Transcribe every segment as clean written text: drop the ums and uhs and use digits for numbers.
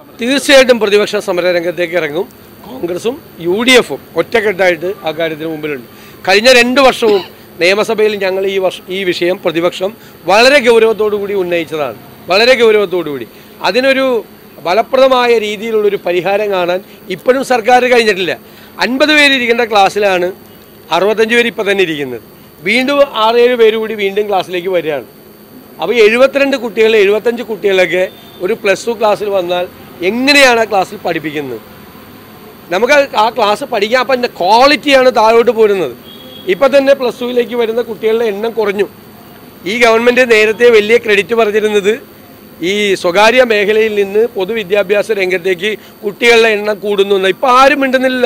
തീർച്ചയായിട്ടും പ്രതിപക്ഷ സമരരംഗത്തേക്ക് ഇറങ്ങും. കോൺഗ്രസും UDF-ഉം ഒറ്റക്കെട്ടായിട്ട് ആ കാര്യത്തിന് മുമ്പിലുണ്ട്. കഴിഞ്ഞ 2 വർഷവും നിയമസഭയിൽ ഞങ്ങൾ ഈ വിഷയം പ്രതിപക്ഷം വളരെ ഗൗരവത്തോടുകൂടി ഉന്നയിച്ചതാണ്. വളരെ ഗൗരവത്തോടുകൂടി അതിനൊരു ഫലപ്രദമായ രീതിയിലുള്ളൊരു പരിഹാരം കാണാൻ ഇപ്പോഴും സർക്കാർ കഴിഞ്ഞിട്ടില്ല. 50 പേര് ഇരിക്കേണ്ട ക്ലാസ്സിലാണ് 65 പേര് ഇപ്പം തന്നെ ഇരിക്കുന്നത്. വീണ്ടും 6-7 പേര് കൂടി വീണ്ടും ക്ലാസ്സിലേക്ക് വരികയാണ്. അപ്പോൾ 72 കുട്ടികൾ 75 കുട്ടികളൊക്കെ ഒരു +2 ക്ലാസ്സിൽ വന്നാൽ എങ്ങനെയാണ് ആ ക്ലാസ്സിൽ പഠിപ്പിക്കുന്നത്? നമുക്ക് ആ ക്ലാസ് പഠിക്കാൻ അപ്പം എൻ്റെ ക്വാളിറ്റിയാണ് താഴോട്ട് പോരുന്നത്. ഇപ്പം തന്നെ +2ലേക്ക് വരുന്ന കുട്ടികളുടെ എണ്ണം കുറഞ്ഞു. ഈ ഗവൺമെൻറ് നേരത്തെ വലിയ ക്രെഡിറ്റ് പറഞ്ഞിരുന്നത് ഈ സ്വകാര്യ മേഖലയിൽ നിന്ന് പൊതുവിദ്യാഭ്യാസ രംഗത്തേക്ക് കുട്ടികളുടെ എണ്ണം കൂടുന്നു. ഇപ്പം ആരും മിണ്ടുന്നില്ല.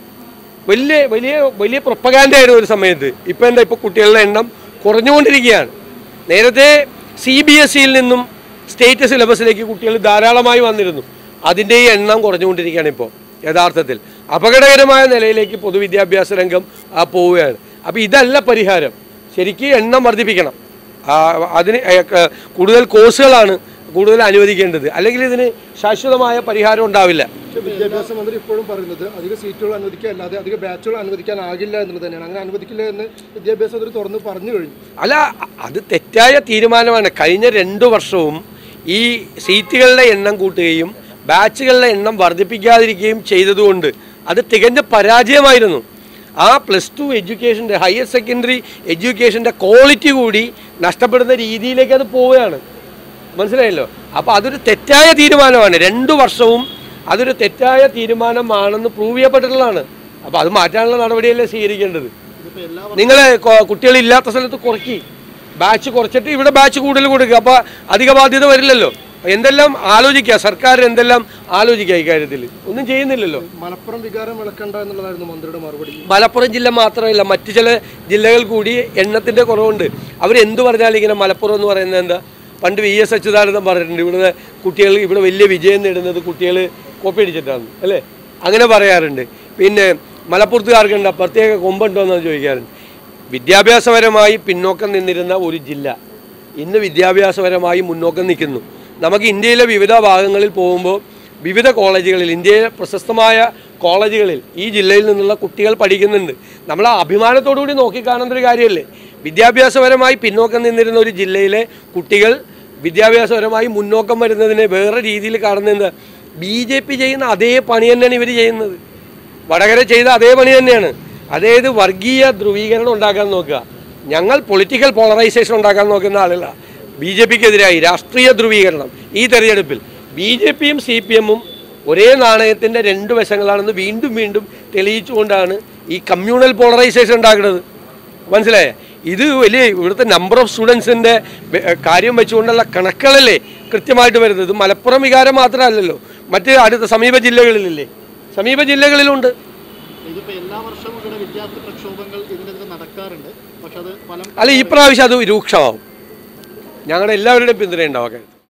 വലിയ വലിയ വലിയ പ്രൊപ്പഗാൻഡ ആയിരുന്നു ഒരു സമയത്ത്. ഇപ്പം എന്താ, ഇപ്പോൾ കുട്ടികളുടെ എണ്ണം കുറഞ്ഞുകൊണ്ടിരിക്കുകയാണ്. നേരത്തെ CBSE-യിൽ നിന്നും സ്റ്റേറ്റ് സിലബസിലേക്ക് കുട്ടികൾ ധാരാളമായി വന്നിരുന്നു. അതിൻ്റെ എണ്ണം കുറഞ്ഞുകൊണ്ടിരിക്കുകയാണ്. ഇപ്പോൾ യഥാർത്ഥത്തിൽ അപകടകരമായ നിലയിലേക്ക് പൊതുവിദ്യാഭ്യാസ രംഗം പോവുകയാണ്. അപ്പോൾ ഇതല്ല പരിഹാരം. ശരിക്കും എണ്ണം വർദ്ധിപ്പിക്കണം. അതിന് കൂടുതൽ കോഴ്സുകളാണ് കൂടുതൽ അനുവദിക്കേണ്ടത്. അല്ലെങ്കിൽ ഇതിന് ശാശ്വതമായ പരിഹാരം ഉണ്ടാവില്ല. വിദ്യാഭ്യാസ മന്ത്രി ഇപ്പോഴും പറയുന്നത് അധിക സീറ്റുകൾ അനുവദിക്കുക അല്ലാതെ അധിക ബാച്ചുകൾ അനുവദിക്കാനാകില്ല എന്നുള്ളത് തന്നെയാണ്. അങ്ങനെ അനുവദിക്കില്ല എന്ന് വിദ്യാഭ്യാസ മന്ത്രി തുറന്ന് പറഞ്ഞു കഴിഞ്ഞു. അല്ല, അത് തെറ്റായ തീരുമാനമാണ്. കഴിഞ്ഞ 2 വർഷവും ഈ സീറ്റുകളുടെ എണ്ണം കൂട്ടുകയും ബാച്ചുകളുടെ എണ്ണം വർദ്ധിപ്പിക്കാതിരിക്കുകയും ചെയ്തതുകൊണ്ട് അത് തികഞ്ഞ പരാജയമായിരുന്നു. ആ +2 എഡ്യൂക്കേഷൻ്റെ ഹയർ സെക്കൻഡറി എഡ്യൂക്കേഷൻ്റെ ക്വാളിറ്റി കൂടി നഷ്ടപ്പെടുന്ന രീതിയിലേക്ക് അത് പോവുകയാണ്. മനസ്സിലായല്ലോ? അപ്പോൾ അതൊരു തെറ്റായ തീരുമാനമാണ്. 2 വർഷവും അതൊരു തെറ്റായ തീരുമാനമാണെന്ന് പ്രൂവ് ചെയ്യപ്പെട്ടിട്ടുള്ളതാണ്. അപ്പോൾ അത് മാറ്റാനുള്ള നടപടിയല്ലേ സ്വീകരിക്കേണ്ടത്? നിങ്ങൾ കുട്ടികളില്ലാത്ത സ്ഥലത്ത് കുറയ്ക്കി ബാച്ച് കുറച്ചിട്ട് ഇവിടെ ബാച്ച് കൂടുതൽ കൊടുക്കുക. അപ്പോൾ അധിക ബാധ്യത വരില്ലല്ലോ. എന്തെല്ലാം ആലോചിക്കുക, സർക്കാർ എന്തെല്ലാം ആലോചിക്കുക ഇക്കാര്യത്തിൽ? ഒന്നും ചെയ്യുന്നില്ലല്ലോ. മലപ്പുറം വികാരം വിളക്കണ്ട എന്നുള്ളതായിരുന്നു മന്ത്രിയുടെ മറുപടി. മലപ്പുറം ജില്ല മാത്രമല്ല, മറ്റു ചില ജില്ലകൾ കൂടി എണ്ണത്തിൻ്റെ കുറവുണ്ട്. അവരെന്ത് പറഞ്ഞാലും ഇങ്ങനെ മലപ്പുറം എന്ന് പറയുന്നത് എന്താ, പണ്ട് VS അച്യുതാനന്ദൻ പറഞ്ഞിട്ടുണ്ട്, ഇവിടുത്തെ കുട്ടികൾ ഇവിടെ വലിയ വിജയം നേടുന്നത് കുട്ടികൾ കോപ്പി അടിച്ചിട്ടാണ് അല്ലേ, അങ്ങനെ പറയാറുണ്ട്. പിന്നെ മലപ്പുറത്തുകാർക്ക് എന്താ പ്രത്യേക കൊമ്പുണ്ടോ എന്ന് ചോദിക്കാറുണ്ട്. വിദ്യാഭ്യാസപരമായി പിന്നോക്കം നിന്നിരുന്ന ഒരു ജില്ല ഇന്ന് വിദ്യാഭ്യാസപരമായി മുന്നോക്കം നിൽക്കുന്നു. നമുക്ക് ഇന്ത്യയിലെ വിവിധ ഭാഗങ്ങളിൽ പോകുമ്പോൾ വിവിധ കോളേജുകളിൽ, ഇന്ത്യയിലെ പ്രശസ്തമായ കോളേജുകളിൽ ഈ ജില്ലയിൽ നിന്നുള്ള കുട്ടികൾ പഠിക്കുന്നുണ്ട്. നമ്മൾ അഭിമാനത്തോടുകൂടി നോക്കിക്കാണേണ്ട ഒരു കാര്യമല്ലേ? വിദ്യാഭ്യാസപരമായി പിന്നോക്കം നിന്നിരുന്ന ഒരു ജില്ലയിലെ കുട്ടികൾ വിദ്യാഭ്യാസപരമായി മുന്നോക്കം വരുന്നതിനെ വേറെ രീതിയിൽ കാണുന്നത് BJP ചെയ്യുന്ന അതേ പണി തന്നെയാണ് ഇവർ ചെയ്യുന്നത്. വടകര ചെയ്ത അതേ പണി തന്നെയാണ്. അതായത് വർഗീയ ധ്രുവീകരണം ഉണ്ടാക്കാൻ നോക്കുക. ഞങ്ങൾ പൊളിറ്റിക്കൽ പോളറൈസേഷൻ ഉണ്ടാക്കാൻ നോക്കുന്ന ആളല്ല. BJP-ക്കെതിരായി രാഷ്ട്രീയ ധ്രുവീകരണം ഈ തെരഞ്ഞെടുപ്പിൽ BJP-യും CPM-ഉം ഒരേ നാണയത്തിൻ്റെ 2 വശങ്ങളാണെന്ന് വീണ്ടും വീണ്ടും തെളിയിച്ചുകൊണ്ടാണ് ഈ കമ്മ്യൂണൽ പോളറൈസേഷൻ ഉണ്ടാക്കുന്നത്. മനസ്സിലായേ? ഇത് വലിയ ഇവിടുത്തെ നമ്പർ ഓഫ് സ്റ്റുഡൻസിൻ്റെ കാര്യം വെച്ചുകൊണ്ടുള്ള കണക്കുകളല്ലേ കൃത്യമായിട്ട് വരുന്നത്. മലപ്പുറം വികാരം മാത്രമല്ലല്ലോ, മറ്റ് അടുത്ത സമീപ ജില്ലകളിലില്ലേ, സമീപ ജില്ലകളിലുണ്ട്. അല്ല, ഈ പ്രാവശ്യം അത് രൂക്ഷമാവും. ഞങ്ങളുടെ എല്ലാവരുടെയും പിന്തുണ ഉണ്ടാവും.